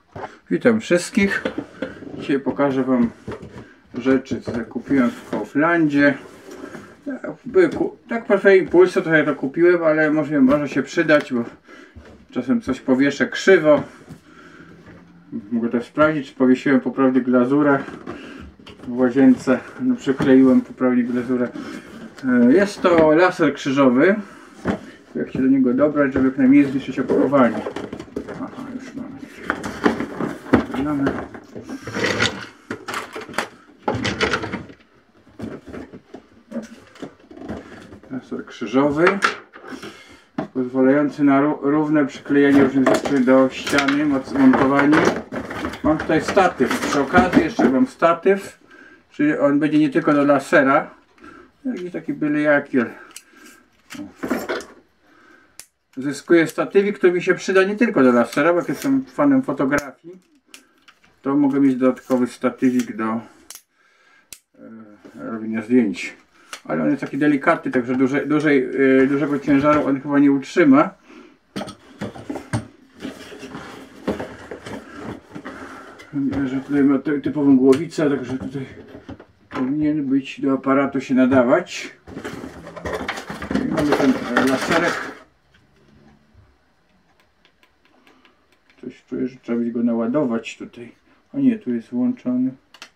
Witam wszystkich. Dzisiaj pokażę Wam rzeczy, co kupiłem w Kauflandzie. Tak po impulsu trochę to kupiłem, ale może się przydać, bo czasem coś powieszę krzywo. Mogę też sprawdzić, czy powiesiłem poprawnie glazurę w łazience. No, przykleiłem poprawnie glazurę. Jest to laser krzyżowy. Jak się do niego dobrać, żeby jak najmniej zniszczyć opakowanie. Aha, już mamy. Laser krzyżowy pozwalający na równe przyklejenie różnych rzeczy do ściany, montowanie. Mam tutaj statyw. Przy okazji jeszcze mam statyw, czyli on będzie nie tylko do lasera, jak i taki byle jakiel. Zyskuję statywik, który mi się przyda nie tylko do lasera, bo jak jestem fanem fotografii, to mogę mieć dodatkowy statywik do robienia zdjęć. Ale on jest taki delikatny, także dużego ciężaru on chyba nie utrzyma. Że tutaj ma typową głowicę, także tutaj powinien być do aparatu się nadawać. I mamy ten laserek. Coś czuję, że trzeba by go naładować tutaj. A nie, tu jest włączony.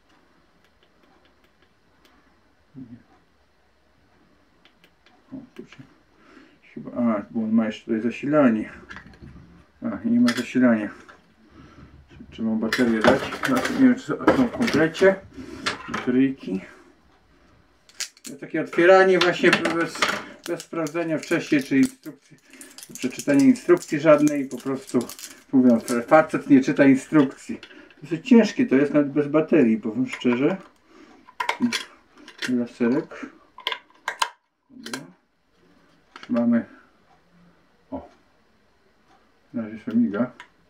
O, tu się chyba, bo on ma jeszcze tutaj zasilanie. Nie ma zasilania. Trzeba baterię dać. Nie wiem, czy są w komplecie. Bateryjki. Takie otwieranie właśnie bez sprawdzenia wcześniej, czy instrukcji, przeczytania instrukcji żadnej. Po prostu mówiąc, facet nie czyta instrukcji. Dosyć ciężkie to jest, nawet bez baterii, powiem szczerze. Laserek. Dobra. Mamy. O. Na razie się miga.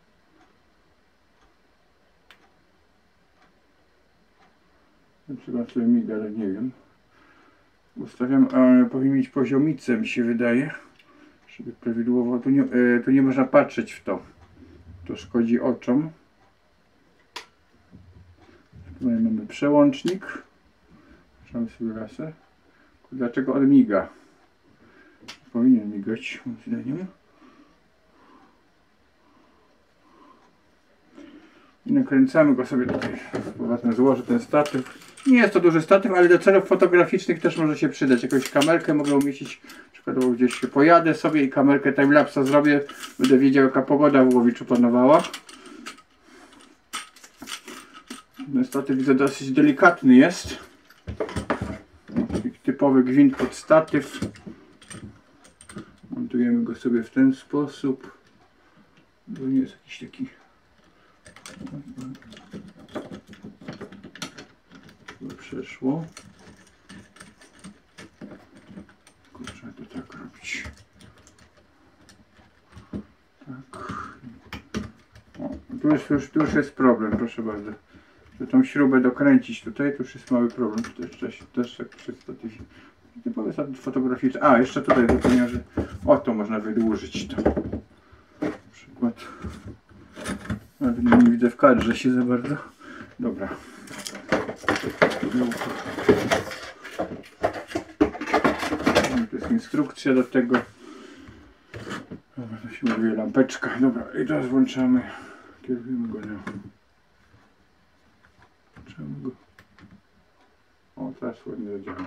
Na przykład sobie miga, ale nie wiem. Ustawiam, powinien mieć poziomicę, mi się wydaje. Żeby prawidłowo. Tu nie można patrzeć w to. To szkodzi oczom. Tutaj mamy przełącznik. Mamy sobie laser. Dlaczego on miga? Powinien migać, moim zdaniem. I nakręcamy go sobie tutaj. Poważnie złożę ten statyw. Nie jest to duży statyw, ale do celów fotograficznych też może się przydać. Jakąś kamerkę mogę umieścić. Przykładowo gdzieś się pojadę sobie i kamerkę timelapsa zrobię. Będę wiedział, jaka pogoda w Łowiczu panowała. Ten statyw widzę dosyć delikatny jest. Typowy gwint pod statyw. Montujemy go sobie w ten sposób. To nie jest jakiś taki. Przeszło. Kurczę, to tak robić. Tak. O, tu już jest problem, proszę bardzo. Żeby tą śrubę dokręcić tutaj, to już jest mały problem. Też tak przy statywie. Typowy statyw fotograficzny. Jeszcze tutaj zapomniałem, że to można wydłużyć to. Na przykład. Nawet nie widzę w kadrze się za bardzo. Dobra. To jest instrukcja do tego. Dobra, to się mówię lampeczka. Dobra, i teraz włączamy. Kierujemy go na. Włączamy go. O, teraz ładnie zadziała.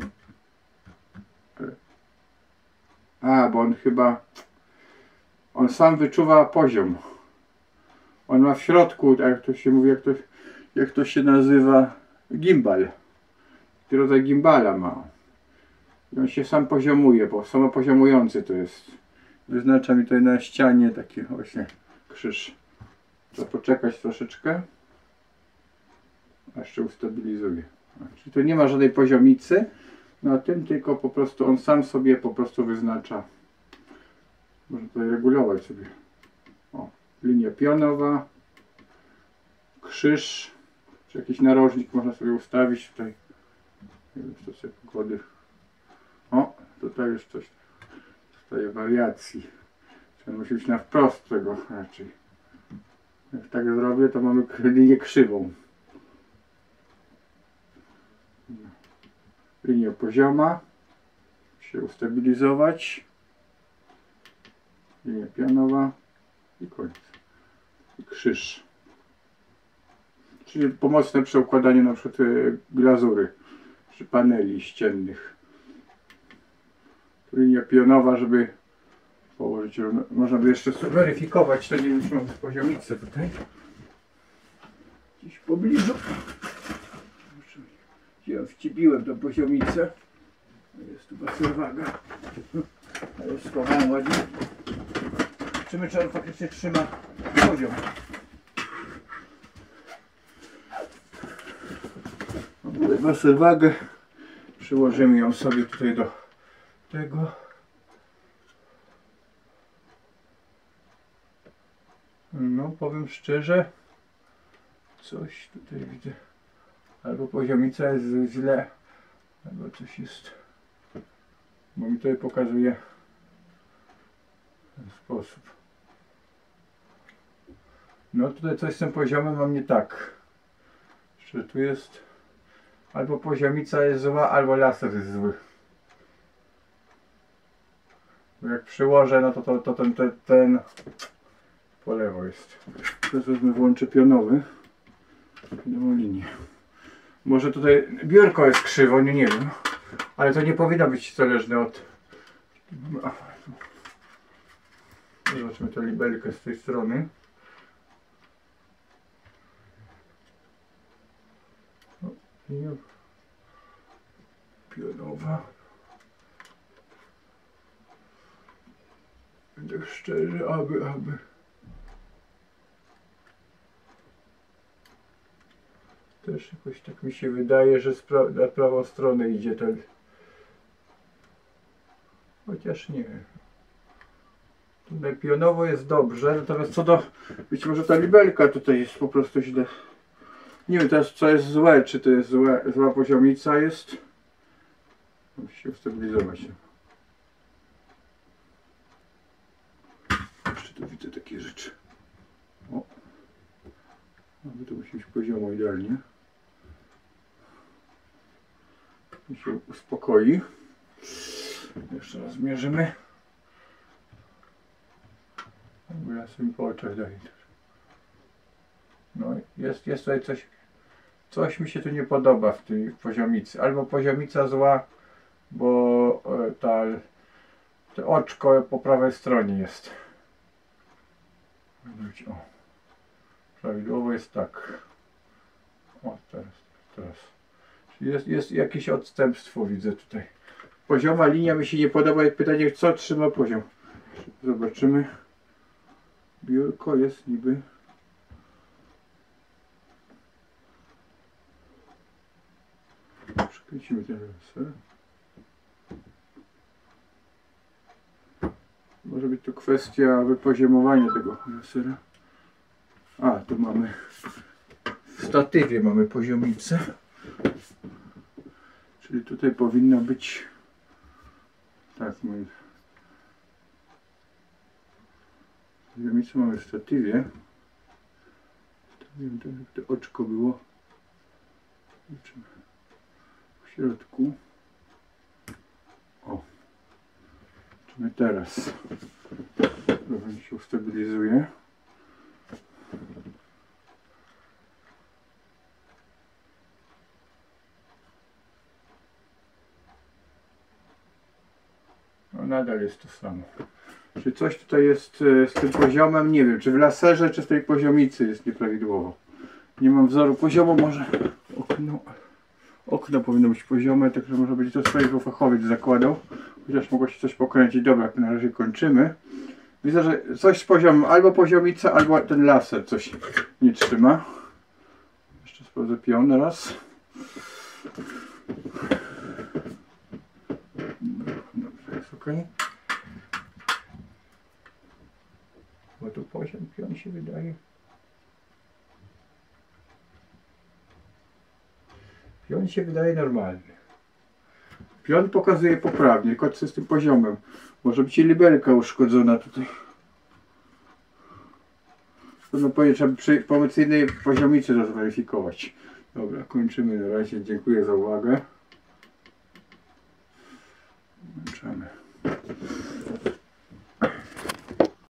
Bo on chyba. On sam wyczuwa poziom. On ma w środku, jak to się mówi, jak to się nazywa, gimbal. Taki rodzaj gimbala ma. I on się sam poziomuje, bo samopoziomujący to jest. Wyznacza mi tutaj na ścianie taki właśnie krzyż. Trzeba poczekać troszeczkę. Aż się ustabilizuje. Czyli tu nie ma żadnej poziomicy na tym, tylko po prostu on sam sobie po prostu wyznacza. Można tutaj regulować sobie. O, linia pionowa, krzyż, czy jakiś narożnik można sobie ustawić tutaj. Nie wiem, co sobie pogody. O, tutaj już coś dostaje wariacji. Musi być na wprost tego raczej. Jak tak zrobię, to mamy linię krzywą. Linia pozioma. Się ustabilizować. Linia pionowa. I koniec. I krzyż. Czyli pomocne przy układaniu na przykład glazury. Przy paneli ściennych. Tu linia pionowa, żeby położyć. Można by jeszcze weryfikować, to nie wiem, czy mam poziomicę tutaj. Gdzieś w pobliżu. Ja wcipiłem tą poziomicę. Jest tu baserwaga. Ale schowałem ładnie. Zobaczymy, czy on faktycznie trzyma poziom. Mam tutaj baserwagę. Przyłożymy ją sobie tutaj do tego. No, powiem szczerze, coś tutaj widzę. Albo poziomica jest źle, albo coś jest. Bo mi tutaj pokazuje w ten sposób. No tutaj coś z tym poziomem mam nie tak. Że tu jest albo poziomica jest zła, albo laser jest zły. Bo jak przyłożę, no to ten po lewo jest. Teraz wezmę, włączę pionowy. Pionową linię. Może tutaj biurko jest krzywo, nie wiem. Ale to nie powinno być zależne od... Zobaczmy tę libelkę z tej strony. Linia pionowa. Będę szczery, aby. Też jakoś tak mi się wydaje, że na prawą stronę idzie ten. Chociaż nie. Tutaj pionowo jest dobrze, natomiast co do... Być może ta libelka tutaj jest po prostu źle. Nie wiem teraz, co jest złe, czy to jest zła poziomica jest. Musi się ustabilizować. Jeszcze tu widzę takie rzeczy. O. No, to musi być poziomo idealnie. I się uspokoi. Jeszcze raz mierzymy. Bo ja sobie po oczach daję. No jest tutaj coś mi się tu nie podoba w tej poziomicy. Albo poziomica zła, bo to oczko po prawej stronie jest. O. Prawidłowo jest tak. O, teraz. Czyli jest jakieś odstępstwo, widzę tutaj. Pozioma linia mi się nie podoba. Jest pytanie, co trzyma poziom. Zobaczymy. Biurko jest niby. Przekręcimy ten laser. Może być to kwestia wypoziomowania tego lasera. A, tu mamy w statywie mamy poziomicę. Czyli tutaj powinno być tak, pozomicę mamy w statywie. Stawiam tak, jak to oczko było. Zobaczymy. W środku. O. Zobaczymy teraz. Trochę się ustabilizuje. No nadal jest to samo. Czy coś tutaj jest z tym poziomem? Nie wiem, czy w laserze, czy w tej poziomicy jest nieprawidłowo. Nie mam wzoru poziomu, może okno powinno być poziome, także może być to swojego fachowiec zakładał. Chociaż mogło się coś pokręcić. Dobra, jak na razie kończymy. Widzę, że coś z poziomem, albo poziomica, albo ten laser coś nie trzyma. Jeszcze sprawdzę pion raz. Dobrze, jest ok. Bo tu poziom pion się wydaje. Pion się wydaje normalny. Pion pokazuje poprawnie, tylko co z tym poziomem. Może być i libelka uszkodzona tutaj. No pewnie trzeba przy komercyjnej poziomicy to zweryfikować. Dobra, kończymy na razie. Dziękuję za uwagę.